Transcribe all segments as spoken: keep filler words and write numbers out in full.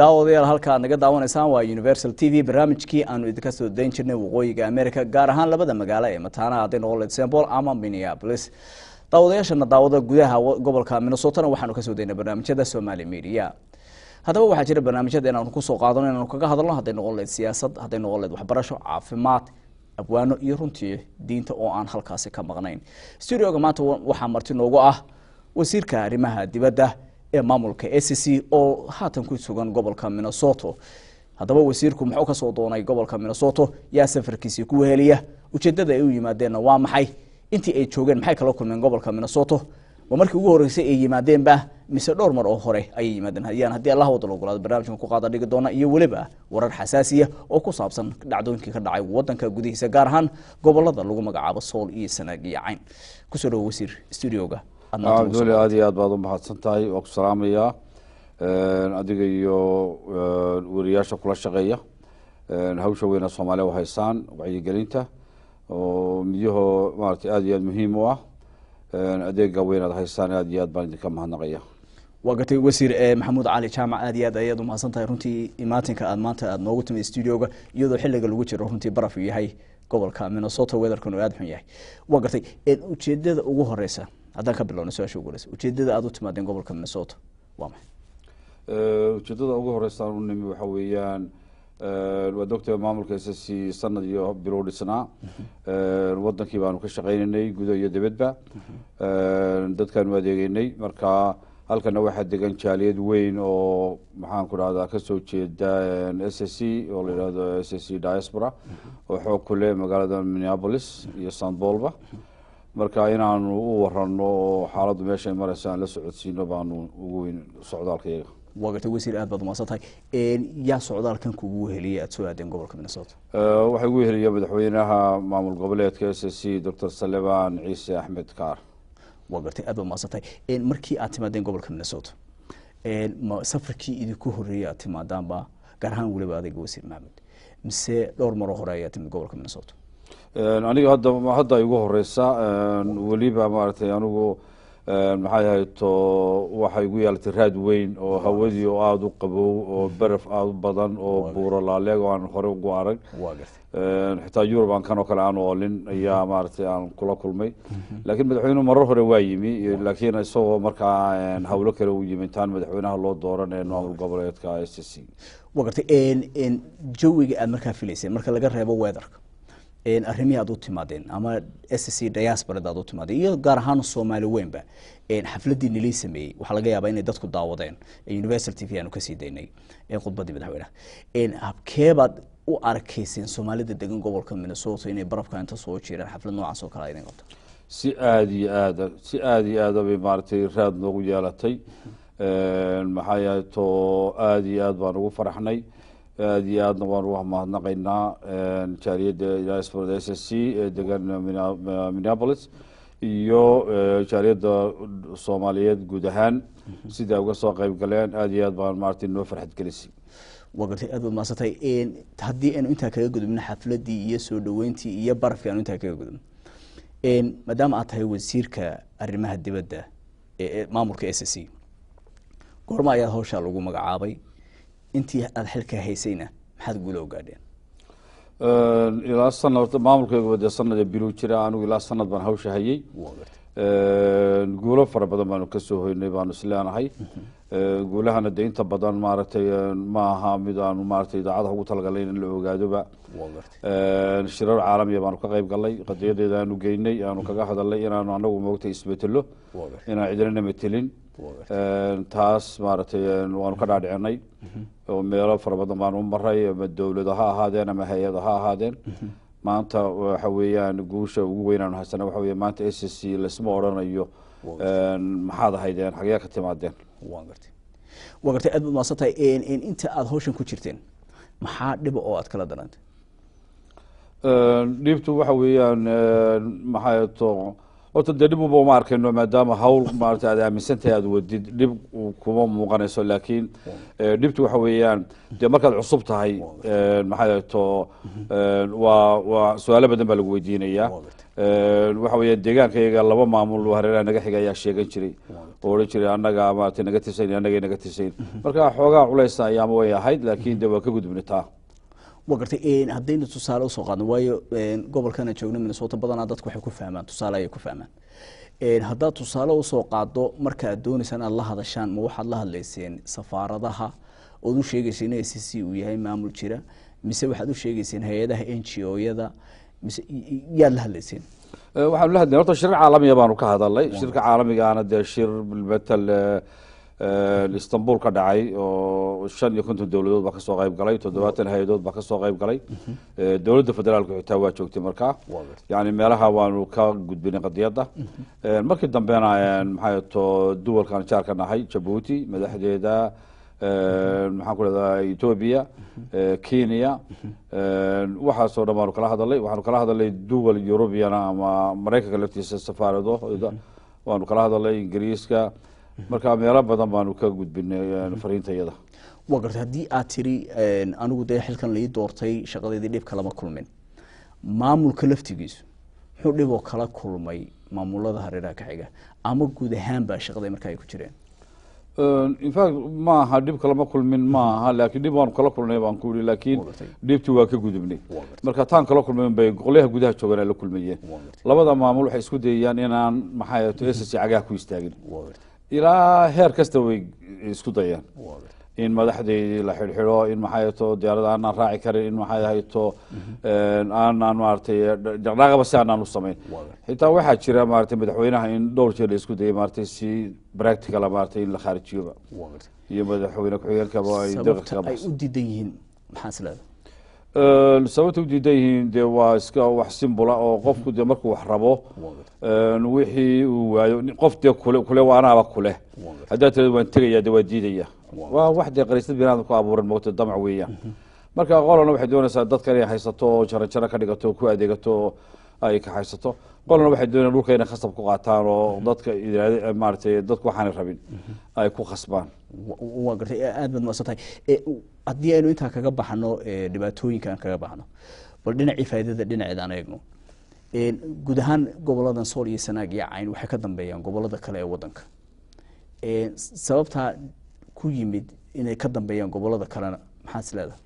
daawadayaal halka naga daawanaysaan waa Universal T V barnaamijkii aanu idinka soo dayn jirnay waqooyiga America gaar ahaan labada magaalo ee mataanaha hadday noqon lahayd Saint Paul ama Minneapolis. daawadayaashana daawada gudaha gobolka Minnesota waxaanu ka soo daynay barnaamijyada Somali Media. haddaba waxaa jira barnaamijyada inaanu ku soo qaadano inaanu kaga hadalno hadday noqon lahayd siyaasad, hadday noqon lahayd waxbarasho, caafimaad, abwaano iyo runtii diinta oo aan halkaasi ka maqnayn. Studio-ga maanta waxaa marti noogu ah wasiirka arrimaha dibadda ee maamulka S C oo haatan ku sugan gobolka Minnesota. haddaba wasiirku muxuu ka soo doonay gobolka Minnesota yaa safarkiisii ku weheliya ujeedada ay u yimaadeen waa maxay intii ay joogeen maxay kala kulmeen gobolka Minnesota waa markii ugu horeysay ay yimaadeen ba mise dhowr mar oo hore ay yimaadeen hadiyaan hadii Allah wada loo barnaamijkan ku qaada dhigi doona iyo waliba warar xasaasiya oo ku saabsan dhacdooyinkii ka dhacay wadanka gudihiisa gaar ahaan gobolada lagu magacaabo Sool iyo Sanaag iyo Cayn ku soo dhaw wasiir studio-ga Abdul aad iyo aad baad u mahadsantahay oo ku salaamaya ee adiga iyo wariyaasha kula shaqeeya ee hawsha weyn ee Soomaaliya u haysaan wacyigelinta oo miyaho maartay aad iyo aad muhiim u ah ee adeega weyn ee haysaan aad iyo aad baan idinka mahadnaqaya waqti wasiir ee Maxamuud Cali Jaamac aad iyo aad ayaad u mahadsantahay runtii imaatinka aad maanta aad noogu timid studio-ga iyadoo xilliga lagu jiro runtii baraf yahay gobolka Minnesota weatherkan aad xun yahay waqti ee ujeedada ugu horeysa haddaan ka bilowno su'aasha ugu horeysa ujeedada aad u timaadeen gobolka Minnesota waa maxay ee ujeedada ugu horeysa uu nimi waxa weeyaan ee waa doctor maamulka S C sanad iyo bilow dhisnaa ee wadankii baanu ka shaqeynay gudaha iyo dibadba ee dadkan u adeegaynay marka halkana waxa degan jaaliyad weyn oo maxaan ku raahdaa ka soo jeeda S C oo la yiraahdo S C diaspora oo xoog ku leh magaalada Minneapolis iyo Saint Paulba marka inaanu u warano xaaladdu meesha maraysan la socodsiino baanu ugu weyn socdaalkayga waqti wasiir aad baad maasatay ee yaa socdaalkan kugu heliyay aad soo aadeen gobolka Minnesota ee waxa ugu heliyay madaxweynaha maamul goboleedka S C Doctor Salebaan Ciise Axmed Kaar waqti aad baad maasatay ee markii aad timaadeen gobolka Minnesota ee ma safarkii idinku horeeyay aad timaadaan ba gaar ahaan waliba adiga wasiir Maxamed mise dhowr mar hore ayaa timid gobolka Minnesota een aniga hadda hadda igu horeysa een waliba maartay anigu een maxay hayto waxa igu yeeltay raad weyn oo hawadii oo aad u qabow oo baraf aad u badan oo buuro laaleeg oo aan hore ugu arag een xitaa Europe aan kanoo kale aan oolin ayaa maartay aan kula kulmay laakiin madaxweynuhu marar hore waa yimi laakiin isagoo markaa een hawlo kale u yimitaan madaxweynaha loo dooranay maamul goboleedka S C waqti een een jawiga aad markaa filaysay marka laga reebo weatherka een arrimihi aad u timaadeen ama S C diaspora aad u timaadeen iyo gaar ahaan Soomaali weynba een xafladii nilay sameeyay waxa laga yaabaa inay dadku daawadeen ee Universal T V aanu ka sii daynay ee khudbadii madaxweynaha een habkeebad u arkayseen Soomaalida degan gobolka Minnesota inay barafka inta soo jiraan xaflad noocaas oo kale ay qabto si aad iyo aad si aad iyo aad bay maartay raad noogu yeelatay een maxay to aad iyo aad baan ugu faraxnay aad iyo aadna waan ugu mahadnaqaynaa een jaaliyada diaspora S C ee degan Minneapolis iyo jaaliyada Soomaaliyeed guud ahaan sida uga soo qayb galeen aad iyo aad baan maartay noo farxad gelisay waqti aad baad maasatay een hadii aan inta kaga gudubno xafladii iyo soo dhaweyntii iyo barafkii aan inta kaga gudubno een maadaama aad tahay wasiirka arrimaha dibadda ee maamulka S C goorma ayaa hawsha lagu magacaabay intii aad xilka haysayna maxaad guulo gaadheen ee ilaa sanad maamulkayga wada sanad bilow jira anigu ilaa sanad baan hawsha hayay ee guulo fara badan baan ka soo hoynay baan islaanahay ee guulahana deynta badan maartay ma aha mid aan maartay idaacadaha ugu talagalay in la ogaado ba ee shirar caalami ah baan ka qayb galay qadiyadeeda aanu geynay aanu kaga hadalay inaanu anagu moogtay isbedelo inaan cidina metelin ee taas maartay waanu ka dhaadhicinay oo meelo fara badan baan u maray ama dawladaha ahaadeen ama hay'adaha ahaadeen maanta waxa weeyaan guusha ugu weyn aan haysana waxa weeyaan maanta S C lasma oranayo een maxaad ahaydeen xagee ka timaadeen waan gartay waan gartay aad ma satay in in inta aad hawshan ku jirteen maxaa dhib oo aad kala darantay een dhibtu waxa weeyaan maxay to horta dee dhib uba uma arkayno maadaama hawl maarata aad aaminsantahay aad wadid dhib kuma muuqanayso laakiin dhibtu waxa weeyaan dee markaad cusub tahay maxaa to waa waa su-aalo badan baa lagu weydiinayaa waxa weeya deegaankayaga laba maamul hareeraha naga xiga ayaa sheegan jiray oo odhan jiray annaga maarata naga tisayn annaga naga tisayn marka xoogaa culaysa ayaama way ahayd laakiin dee waa ka gudubnitaa waa gartay haddaynu tusaale usoo qaadno waayo gobolkana joogno minnesota badanaa dadku waxay ku fahmaan tusaale ayay ku fahmaan haddaad tusaale usoo qaado marka aad doonaysaan aad la hadashaan ma waxaad la hadlayseen safaaradaha ood u sheegayseen in s c uu yahay maamul jira mise waxaad u sheegayseen hay-adaha n g o yada mise yaad la hadlayseen waxaanu la hadlay horta shir caalamiya baanu ka hadalnay shirka caalamigaana dee shir matal istanbul ka dhacay oo shan iyo konton dowladood baa kasoo qayb galay toddobaatan hay-adood baa kasoo qayb galay dowladda federaalka xitaa waa joogtay markaa yani meelaha waanu ka gudbinay qadiyadda markii dambena maxaa to duwalkan jaarka nahay jabuuti madaxdeeda maxaan ku leedaha ethoobia kenya waxaasoo dhan baanu kala hadalay waxaanu kala hadalay duwal eurubiana ama maraykanka laftiisa safaarado waanu kala hadalay ingiriiska marka meelo badan baanu ka gudbinay fariintayada waa gartay haddii aad tiri anigu dee xilkan lai doortay shaqadeedii dhib kalama kulmin maamulka laftigiisu muxuu dhib oo kala kulmay maamulada hareeraha ka xiga ama guud ahaan baa shaqada marka ay ku jireen infact ma aha dhib kalama kulmin ma aha laakiin dhib waanu kala kulnay baan ku yidhi laakiin dhibtii waa ka gudubnay marka taan kala kulmayn bay qolyaha gudaha joogaan la kulmayeen labada maamul waxay isku dayayaan inaan maxaa to s c cagaha ku istaagin ilaa heer kasta way isku dayaan in madaxdeydii la xidhxidho in maxaa to diyaarada aanaan raaci karin in maxaa to aanaan maaragtay dhaqdhaqaba si aanaan u samayn xitaa waxaa jira maaragtay madaxweynaha in dhowr jeer la isku dayay maaragtay si practicala maaragtay in la khaarijiyoba iyo madaxweyne ku-xigeenkaba ay sababta ay u diidan yihiin maxaa isleedahay sababta u diidan yihiin dee waa iska wax simbula oo qofku dee markuu wax rabo wixii uu waayo qof dee kule kule waa anaaba kule haddaad tirada waan tegaya dee waa diidaya waa wax dee qariisad binaadam ku abuuran moogta damac weeyaan marka qolana waxay doonaysaa dadka inay haysato oo jaranjaro ka dhigato ku adeegato ay ka haysato qolana waxay doonayaan dhulka inay khasab ku qaataan oo dadka maaragtay dadku waxaanay rabin ay ku khasbaan waa gartay aad baad maadsan tahay haddii aynu intaa kaga baxno dhibaatooyinkaan kaga baxno bal dhinacii faa'iidada dhinaceeda aan eegno guud ahaan goboladan sool iyo sanaag iyo cayn waxay ka dambeeyaan gobolada kale ee wadanka sababtaa ku yimid inay ka dambeeyaan gobolada kalena maxaad is leedahay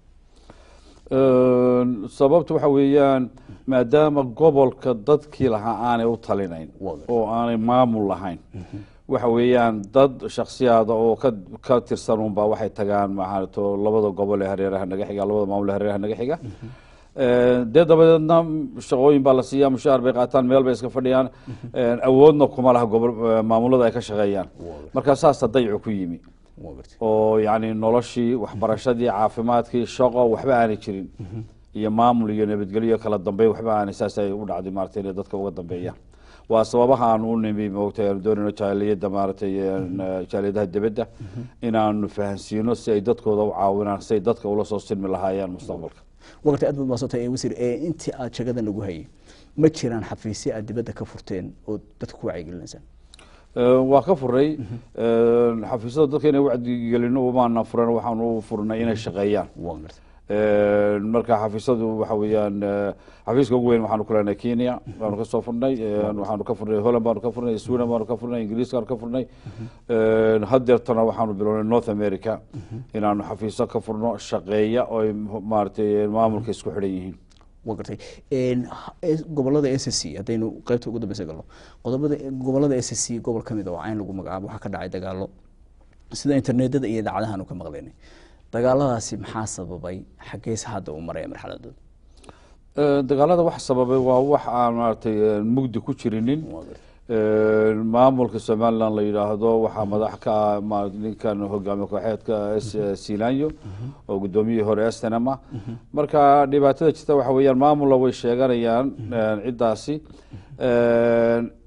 sababta waxa weeyaan maadaama gobolka dadkii lahaa aanay u talinayn oo aanay maamul lahayn waxa weeyaan dad shaksiyaada oo ka ka tirsan unbaa waxay tagaan maxaato labada gobol ee hareeraha naga xiga labada maamul ee hareeraha naga xiga dee dabadeedna shaqooyin baa la siiyaa mushaar bay qaataan meel bay iska fadhiyaan awoodna kuma laha gobol maamulada ay ka shaqeeyaan markaa saasa daycu ku yimi oo yani noloshii waxbarashadii caafimaadkii shaqo waxba aanay jirin iyo maamul iyo nabadgelyo kala dambeyn waxba aanay saas ay u dhacday maaragtay inay dadka uga dambeeyaan waa sababaha aan u nimi moogtay aanu doonayno jaaliyadda maaragtay jaaliyadaha dibadda inaanu fahansiino si ay dadkooda u caawinaan si ay dadka ula soo silmi lahaayeen mustaqbalka waqti aad baad maasantay wasiir intii aad shaqada nagu hayay ma jiraan xafiisyo aad dibadda ka furteen oo dadka ku wacyigelinaysaan waa ka furay xafiisyada dadka inay wacyigelino umaana furan waxaan u furnay inay shaqeeyaan marka xafiisyadu waxa weeyaan xafiiska ugu weyn waxaanu ku leenahay kenya baanu kasoo furnay waxaanu ka furnay holland baanu ka furnay sweden baanu ka furnay ingiriiska baanu ka furnay haddeertana waxaanu bilownay north america inaanu xafiisyo ka furno shaqeeya oo ay maaragtay maamulka isku xidhan yihiin waa gartay gobolada s c haddaynu qaybta ugu dambeysa galno qodobada gobolada s c gobol ka mid oo cayn lagu magacaabo waxaa ka dhacay dagaalo sida internetada iyo idaacadahaanu ka maqlaynay dagaaladaasi maxaa sababay xaggeesa hadda uu maraya marxaladooda dagaalada wax sababay waa wax aan maaragtay mugdi ku jirinin maamulka somaliland la yidhaahdo waxaa madax ka ah ninkan hogaamiye kooxeedka silanyo oo guddoomiyihii hore snma marka dhibaatada jirta waxa weeyaan maamula way sheeganayaan ciddaasi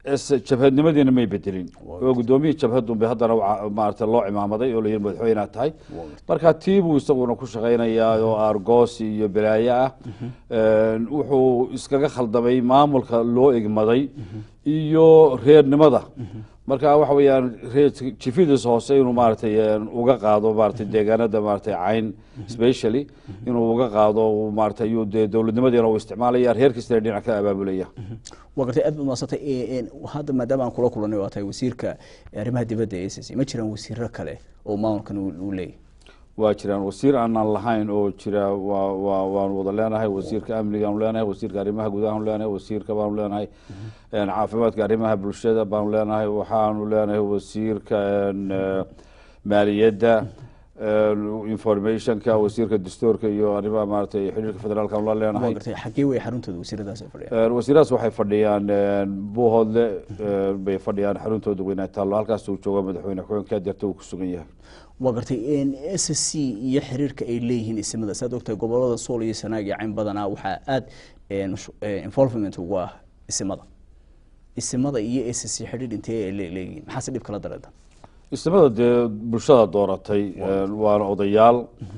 jabhadnimadiina may bedelin oo gudoomiyii jabhadu bay haddana maaragtay loo cimaamaday oo la yiri madaxweynaha tahay marka tiibuu isaguna ku shaqaynayaa oo argos iyo balaayo ah wuxuu iskaga khaldamay maamulka loo egmaday iyo reernimada marka waxa weeyaan jifidis hoose inuu maaragtay uga qaado maaragtay deegaanada maaragtay cayn especially inuu uga qaado maaragtay uu dowladnimadeena uu isticmaalaya reerkiisana dhinac ka abaabulaya waqti aad ma satay in hadda maadaama aan kula kulanay waa tahay wasiirka arrimaha dibadda ee S S C ma jiraan wasiirro kale oo maamulkan uu leeyahay waa jiraan wasiir aanan lahayn oo jira waa waa waan wada leenahay wasiirka amniga aan leenahay wasiirka arrimaha gudaha aan leenahay wasiirka baan leenahay een caafimaadka arrimaha bulshada baan leenahay waxaan leenahay wasiirka maaliyadda informationka wasiirka dastuurka iyo arrimaha maartay xiriirka federaalka aan leenahay waa xagee way xaruntooda wasiiradaas ay fadhiyaan wasiiradaas waxay fadhiyaan buuhoodle bay fadhiyaan xaruntooda weynaay taalo halkaas uu joogo madaxweyne ku-xigeenka dirta uu ku sugan yahay waa gartay in S S C iyo xiriirka ay leeyihiin ismada saad ogtahay gobolada Sool iyo Sanaag iyo Cayn badanaa waxaa aad involvement ugu ah ismada ismada iyo S S C xiriir intee ay leeyihiin maxaa si dhib kala dareenta ismada dee bulshada dooratay waana odayaal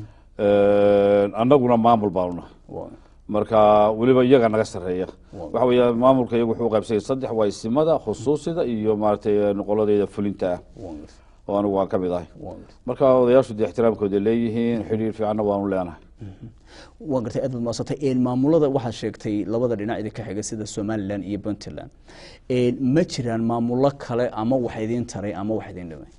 annaguna maamul baanu nahay marka weliba iyaga naga sarreeya waxa weeyaan maamulka iyagu wuxuu qaybsay saddex waa ismada khusuusida iyo maaragtay qoladeeda fulinta ah oo anigu waan ka mid ahay marka odayaashu dee ixtiraamkooda leeyihiin xiriir fiicanna waanu leenahay waa gartay aad baad maasatay maamulada waxaad sheegtay labada dhinac idinka xiga sida Somaliland iyo Puntland ma jiraan maamulo kale ama wax idin taray ama wax idin dhimay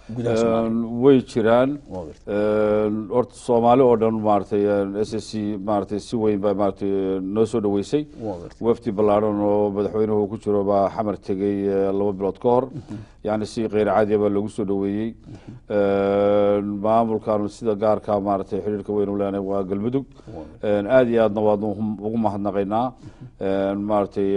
way jiraan horta Soomaali oo dhan maartay S S C maartay si weyn baa maartay noo soo dhaweysay wafdi ballaaran oo madaxweynuhu ku jiro baa xamar tagay laba bilood ka hor yani si qeyr caadi ah lagu soo dhaweeyay maamulkan sida gaarka maartay xiriirka weyn u leenahay waa galmudug aad iyo aadna waad ugu mahadnaqaynaa maartay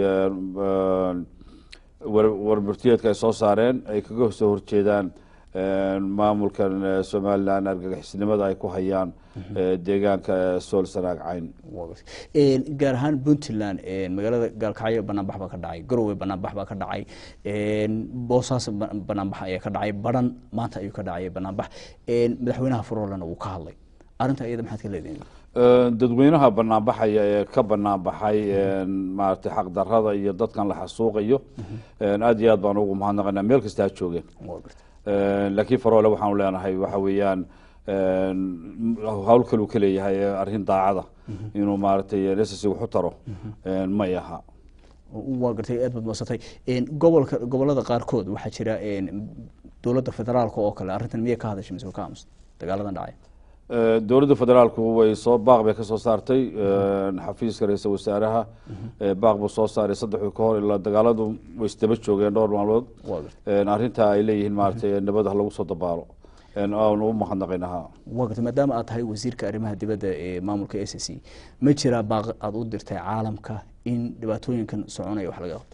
warburtiyeedka ay soo saareen ay kaga soo horjeedaan maamulkan Somaliland argagixisnimada ay ku hayaan deegaanka Sool Sanaag Cayn gaar ahaan Puntland magaalada Gaalkacyo banaanbax baa ka dhacay Garowe banaanbax baa ka dhacay Boosaaso banaanbax ayaa ka dhacay Baran maanta ayuu ka dhacay banaanbax madaxweynaha Furolana uu ka hadlay arinta iyada maxaad ka leedahay dadweynaha banaanbaxaya ee ka banaanbaxay maartay xaq darrada iyo dadkan la xasuuqayo aad iyo aad baan ugu mahadnaqaynaa meel kasta ha joogeen laakiin Faroole waxaan leenahay waxa weeyaan hawl kale uu ka leeyahay arrin daacada inuu maartay S S C wax u taro ma yaha waa gartay aad baad maasatay gobolka gobolada qaarkood waxaa jira dowladda federaalka oo kale arrintan miyay ka hadashay mise ka aamus dagaaladan dhacay dowladda federaalku way soo baaq bay ka soo saartay xafiiska ra'iisul wasaaraha baaq buu soo saaray saddex ka hor ilaa dagaaladu way isdaba joogeen dhowr maalmood arrinta ay leeyihiin maartay nabadda lagu soo dabaalo aan u mahadnaqaynaha waqti maadaama aad tahay wasiirka arrimaha dibadda ee maamulka S S C ma jira baaq aad u dirtay caalamka in dhibaatooyinkan soconaya wax laga qabto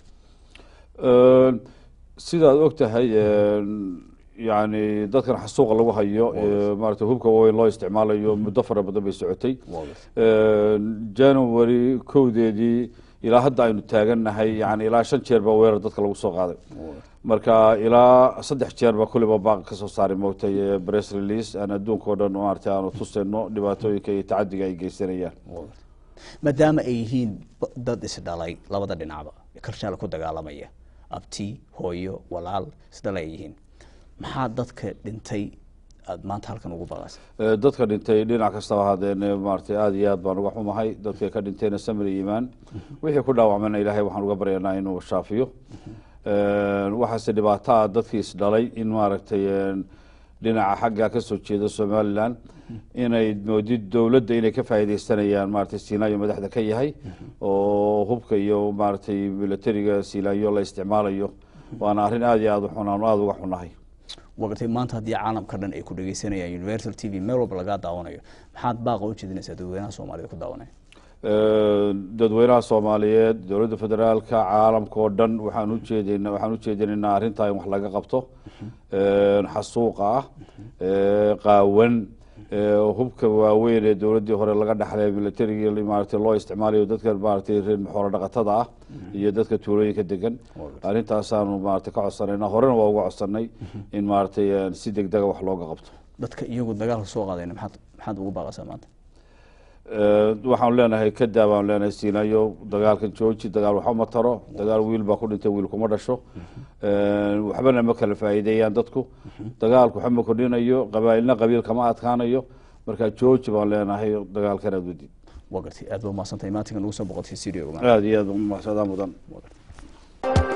sida aad ogtahay يعني dadkan xasuuqa lagu hayo maartay hubka weyn loo isticmaalayo muddo fara badan bay socotay January kowdeedii ilaa hadda aynu taaganahay yani ilaa shan jeer baa weerar dadka lagu soo qaaday marka ilaa saddex jeer baa kuliba baaq ka soo saaray moogtay press release aan adduunka oo dhan maartay aanu tusayno dhibaatooyinka iyo tacadiga ay geysanayaan maadaama ay yihiin dad isdhalay labada dhinacba karshaal ku dagaalamaya abti hooyo walaal isdhalay yihiin maxaa dadka dhintay aad maanta halkan ugu baqaysay dadka dhintay dhinac kasta hadeen maartay aad iyo aad baan uga xumahay dadka ka dhintayna samir iimaan wixii ku dhaawacmayna ilaahay waxaan uga baryaynaa inuu shaafiyo waxaase dhibaato ah dadkii isdhalay in maaragtay dhinaca xagga ka soo jeeda Somaliland inay moodid dawladda inay ka faa'iideysanayaan maartay Siinaayo madaxda ka yahay oo hubka iyo maartay militariga Siinaayo la isticmaalayo waana arrin aad iyo aad u xunaan aad uga xunahay waqti maanta hadii caalamka dhan ay ku dhageysanayaan Universal T V meel walba laga daawanayo maxaad baaqa u jeedinaysaa dadweynaha Soomaaliyeed ku daawanaya dadweynaha Soomaaliyeed dowladda federaalka caalamka oo dhan waxaan u jeedinaa waxaan u jeedinaa arrinta in wax laga qabto xasuuqa ah qaawan hubka waaweyn ee dowladdii hore laga dhaxlay militariga maaragtay loo isticmaalayo dadka maaragtay reer xoolo dhaqatada ah iyo dadka tuulooyinka degan arintaasaanu maaragtay ka codsanayna horena waa uga codsanay in maaragtay si degdega wax looga qabto dadka iyagu dagaalka soo qaadayna maxaad maxaad ugu baaqaysaa maanta waxaan leenahay ka daabaan leenahay siinayo dagaalkan jooji dagaal waxa ma taro dagaal wiil baa ku dhintay wiil kuma dhasho waxbana ma kala faa'iideeyaan dadku dagaalku waxa ma kordhinayo qabaa'ilna qabiil kama adkaanayo marka jooji baan leenahay dagaalkan aad wadid waa gartay aad baa u mahadsantahay maantigan ugu soo boqotay studio aad iyo aad u mahadsantahay mudan